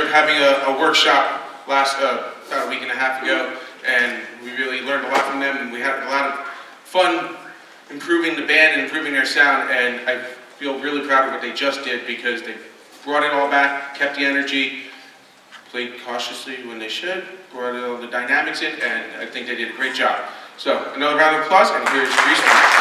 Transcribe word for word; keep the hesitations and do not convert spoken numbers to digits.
having a, a workshop last uh, about a week and a half ago, and we really learned a lot from them, and we had a lot of fun improving the band and improving their sound, and I feel really proud of what they just did because they brought it all back, kept the energy, played cautiously when they should, brought all the dynamics in, and I think they did a great job. So, another round of applause, and here's Grease Monkey.